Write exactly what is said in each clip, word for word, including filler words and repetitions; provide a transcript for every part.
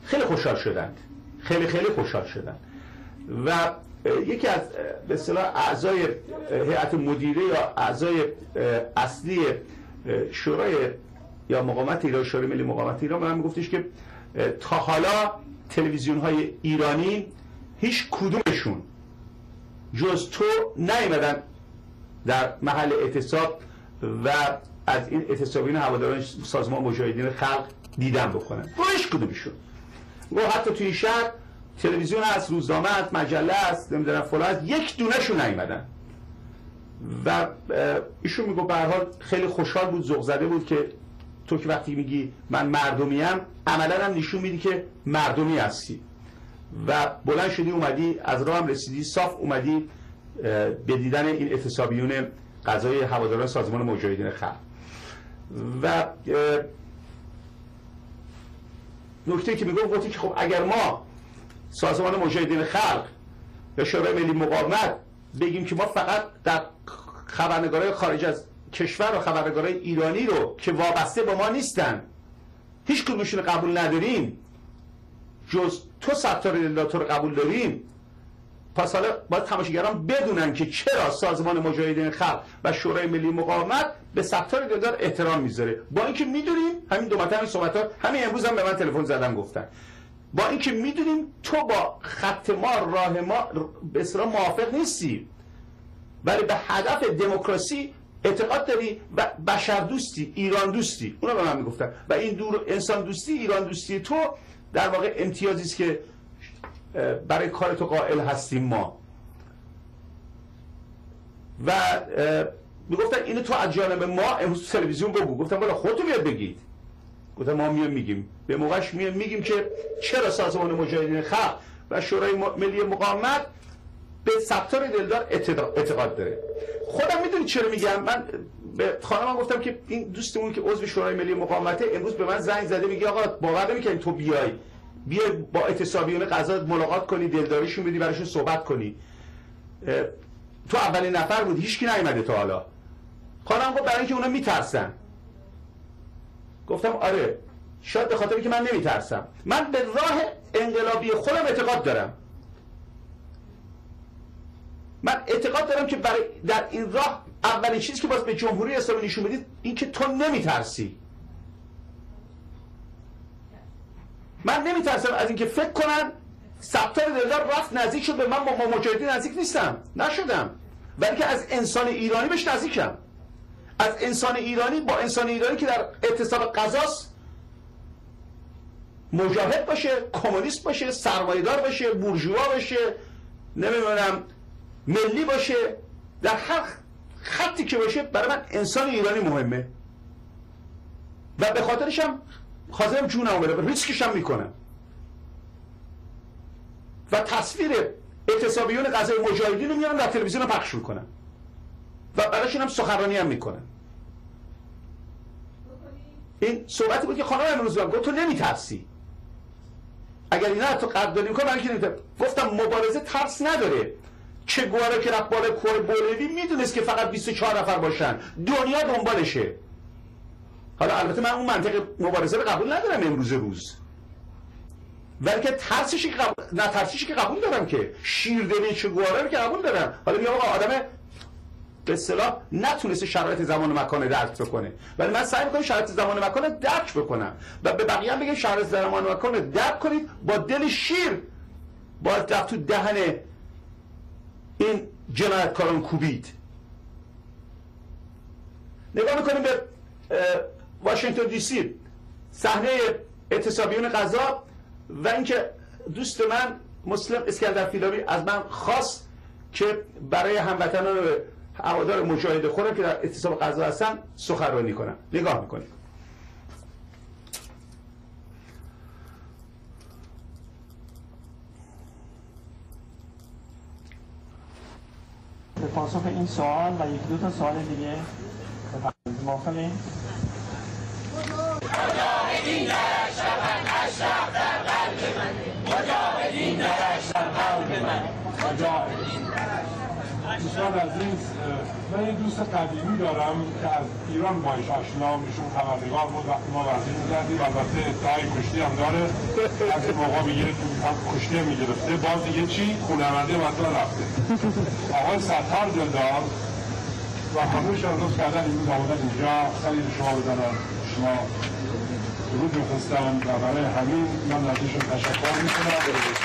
خیلی خوشحال شدند، خیلی خیلی خوشحال شدند و یکی از به اصطلاح اعضای هیئت مدیره یا اعضای اصلی شورای یا مقاومت ایران، شورای ملی مقاومت ایران، من میگفتش که تا حالا تلویزیون های ایرانی هیچ کدومشون جز تو نیامدن در محل اعتصاب و از این اعتصابیون هواداران سازمان مجاهدین خلق دیدن بکنن، هیچ کدومشون. و حتی توی شهر تلویزیون هست، روزنامه هست، مجله هست، نمیدونم فلان هست، یک دونهشون نیامدن. و ایشون میگه به هر حال خیلی خوشحال بود، ذوق زده بود که تو که وقتی میگی من مردمیم، عملا هم نشون میدی که مردمی هستی و بلند شدی اومدی از راه هم رسیدی، صاف اومدی به دیدن این اعتصابیون قضای هواداران سازمان مجاهدین خلق. و نکته که میگم گفتی که خب اگر ما سازمان مجاهدین خلق یا شورای ملی مقاومت بگیم که ما فقط در خبرنگارای خارج از کشور و خبرنگارای ایرانی رو که وابسته با ما نیستن هیچ کدومشون قبول نداریم، جز تو ستار دلدار تو رو قبول داریم، پس حالا باید تماشاگران بدونن که چرا سازمان مجاهدین خلق و شورای ملی مقاومت به ستار دلدار احترام میذاره. با اینکه میدونیم همین دو مرتبه همین صحبت ها همین امروز هم به من تلفن زدن گفتن، با اینکه میدونیم تو با خط ما راه ما به اصطلاح موافق نیستی، ولی به هدف دموکراسی اعتقاد داری و بشر دوستی، ایران دوستی. اونا به من میگفتن و این دور انسان دوستی، ایران دوستی تو در واقع امتیازی است که برای کار تو قائل هستیم ما. و میگفتن اینو تو از جانب ما امروز تلویزیون بگو. گفتم والا خودتون میاد بگید. گفتم ما میام میگیم، به موقعش میام میگیم که چرا سازمان مجاهدین خلق و شورای ملی مقاومت به ستار دلدار اعتقاد داره. خودم میدونی چرا میگم؟ من به خانمم گفتم که این دوستمون که عضو شورای ملی مقاومته امروز به من زنگ زده، میگه آقا باور نمیکنی تو بیای بیای با اعتصابیون قضا ملاقات کنی، دلداریشون بدی، براشون صحبت کنی. تو اولین نفر بودی، هیچکی نیومده تا حالا. خانم گفت برای اینکه اونا میترسن. گفتم آره شاید به خاطر اینکه من نمیترسم. من به راه انقلابی خودم اعتقاد دارم. من اعتقاد دارم که برای در این راه اولین چیزی که باید به جمهوری اسلامی نشون بدید این که تو نمیترسی. من نمیترسم از اینکه فکر کنن ستار دلدار رفت نزدیک شد به من، با مجاهدین نزدیک نیستم، نشدم، ولی که از انسان ایرانی بهش نزدیکم. از انسان ایرانی با انسان ایرانی که در اعتصاب قضاست، مجاهد باشه، کمونیست باشه، سرمایه‌دار باشه، بورژوا باشه، نمیدونم ملی باشه، در هر خطی که باشه برای من انسان ایرانی مهمه و به خاطرش هم حاضرم جونمو بدم، ریسکش هم میکنم. و تصویر اعتصابیون قضای مجاهدین رو میارم در تلویزیون رو پخش میکنم و برایشون هم سخنرانی هم میکنم. این صحبتی بود که خانم امروز بگم گفت تو نمیترسی. اگر اینا تو قدردانی میکنم من که نمیترسم. گفتم مبارزه ترس نداره. چه گواره که رفت بالا کوه بولوی میدونست که فقط بیست و چهار نفر باشن، دنیا دنبالشه. حالا البته من اون منطق مبارزه رو قبول ندارم امروز روز، ولی که ترسشی که قبول... نه ترسشی که قبول دارم، که شیردلی چه گواره رو که قبول دارم. حالا میگم آقا آدم به اصطلاح نتونسته شرایط زمان و مکان درک بکنه، ولی من سعی میکنم شرایط زمان و مکان درک بکنم و به بقیه هم بگم شرایط زمان و مکان درک کنید. با دل شیر باید رفت تو دهن این جنایتکاران کوبید. نگاه میکنیم به واشنگتن دی سی، صحنه اعتصابیون غذا و اینکه دوست من مسلم اسکندر فیلابی از من خواست که برای هموطنان هوادار مجاهد خودم که در اعتصاب غذا هستن سخنرانی کنم. نگاه میکنیم. به پاسخ این سوال و یک دو تا سوال دیگه موافقین؟ مجاهدین درش شوند اشرف در قلب من، مجاهدین درش در قلب من، مجاهدین درش دوستان عزیز، من یه دوست قدیمی دارم که از ایران باش آشنام، ایشون خبرنگار بود وقتی ما ورزش می‌کردیم، البته ادعای کشتی هم داره، از این موقع میگیره هم کشتی هم میگرفته، باز دیگه چی؟ خونه‌مندی مثلا رفته. آقای ستار دلدار و همونش هم روز کردن این روز آمدن اینجا سری به شما بزنن، شما درود بفرستم و برای همین من ازشون تشکر میکنم.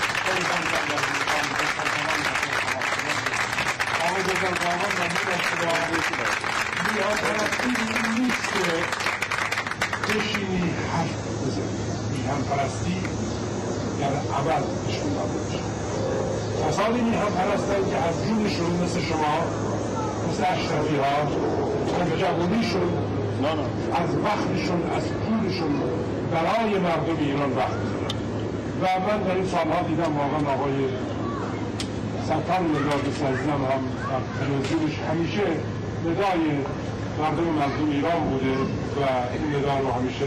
آقای بزرگواران ممنون از شما. میان پرستی نیست که بشینی حرف بزنی، میهن پرستی در عمل نشون داده بشه. کسانی میهن پرستن که از جونشون مثل شما، مثل اشرفی ها، از جوانیشون، از وقتشون، از پولشون برای مردم ایران وقت میذارن. و من در این سالها دیدم واقعا آقای ستار دلدار دوست عزیزم هم در تلویزیونش همیشه ندای مردم مردم ایران بوده و این ندا رو همیشه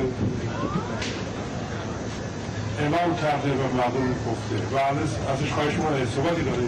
اعلام کرده و مردم گفته و ازش خواهش ما ارتباطی داریم.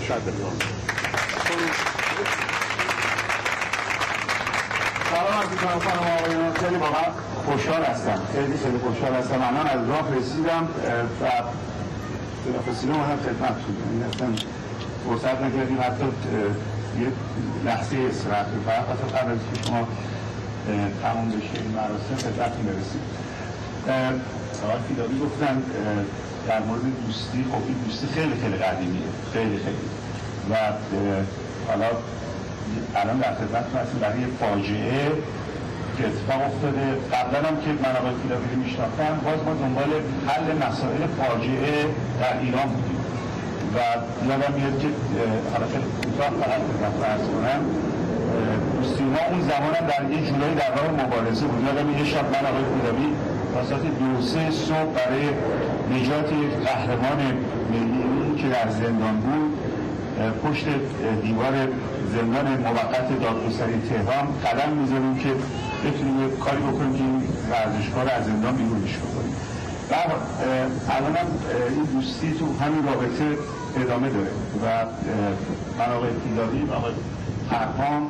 سلام عرض می‌کنم خانم آقایان، خیلی واقعا خوشحال هستم، خیلی خیلی خوشحال هستم. الان از راه رسیدم و بلافاصله هم خدمتتون، یعنی اصلا فرصت نکردیم حتی یه لحظه استراحت رو فقط اصلا قبل از که شما تمام بشه این مراسم خدمتتون برسید. آقای فیدابی گفتن در مورد دوستی، خب این دوستی خیلی خیلی قدیمیه، خیلی خیلی و حالا الان در خدمتتون هستیم برای فاجعه که اتفاق افتاده. قبلا هم که من آقای فیدابی رو میشناختم، باز ما دنبال حل مسائل فاجعه در ایران بودیم و یادم میاد که حالا خیلی کوتاه فقط خدمتتون عرض کنم، دوستی ما اون زمان هم در یه جولای در راه مبارزه بود. یادم یه شب من آقای فیدابی تا ساعت دو سه صبح برای نجات یک قهرمان ملی که در زندان بود پشت دیوار زندان موقت دادگستری تهران قدم می‌ذاریم که بتونیم یک کاری بکنیم که این ورزشکار از زندان بیرونش بکنیم. و الان هم این دوستی تو همین رابطه ادامه داره و من آقای فیدابی و آقای فرهام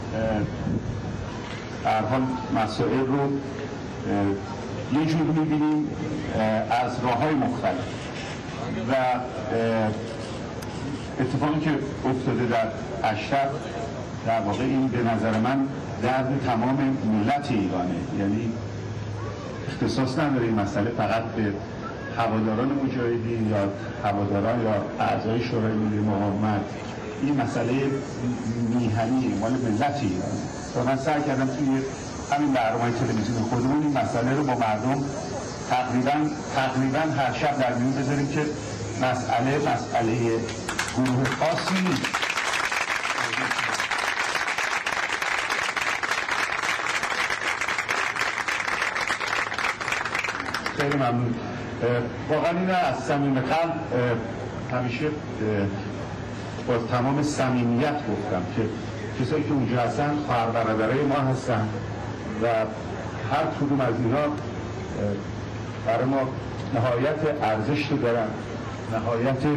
در حال مسائل رو یه جور می‌بینیم از راه‌های مختلف و اتفاقی که افتاده در اشرف در واقع این به نظر من درد تمام ملت ایرانه، یعنی اختصاص نداره این مسئله فقط به هواداران مجاهدین یا هواداران یا اعضای شورای ملی مقاومت. این مسئله میهنی مال ملت ایرانه و من سعی کردم توی همین برنامه تلویزیون خودمون این مسئله رو با مردم تقریبا تقریبا هر شب در میون بذاریم که مسئله مسئله گروه خاصی نیست. خیلی ممنون. واقعا این از صمیم قلب همیشه با تمام صمیمیت گفتم که کسایی که اونجا هستن خواهر برادرای ما هستن و هر کدوم از اینا برای ما نهایت ارزش رو دارن، نهایت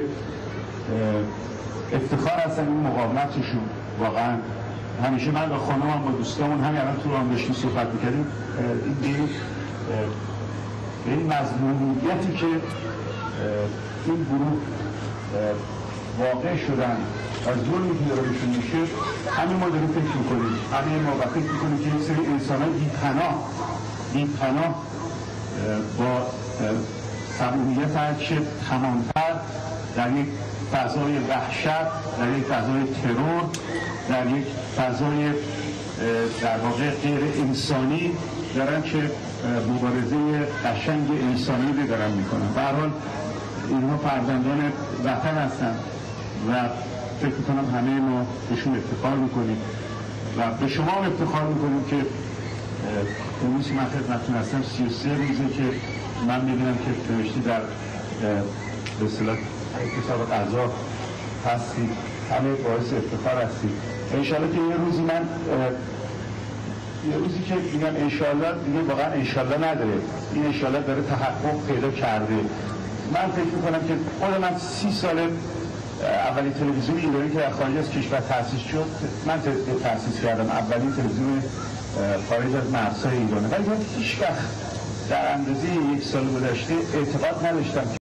افتخار هستن این مقاومتشون. واقعا همیشه من با خانمم با دوستامون همین الان تو راه داشتیم صحبت می‌کردیم این به این مظلومیتی که این گروه واقع شدن از ظلمی که داره بهشون میشه، همین ما داریم فکر میکنیم، همین ما فکر میکنیم که این سری انسان‌های بی‌پناه بی‌پناه با صمیمیت هرچه تمام‌تر در یک فضای وحشت، در یک فضای ترور، در یک فضای در واقع غیر انسانی دارن که مبارزه قشنگ انسانی رو دارن میکنن. به هر حال اینها فرزندان وطن هستن و فکر میکنم همه ما بهشون افتخار میکنیم و به شما هم افتخار میکنیم که امروز من خدمتتون هستم. سی و سه روزه که من میبینم که نوشتی در به اصطلاح کتاب قضا هستید، همه باعث افتخار هستید. انشالله که یه روزی من یه روزی که میگم انشالله دیگه واقعا انشالله نداره، این انشالله داره تحقق پیدا کرده. من فکر میکنم که خود من سی ساله اولین تلویزیون ایرانی که در خارج از کشور تأسیس شد من تأسیس کردم، اولین تلویزیون خارج از مرزهای ایران. ولی هیچ وقت در اندازه یک سال گذشته اعتقاد نداشتم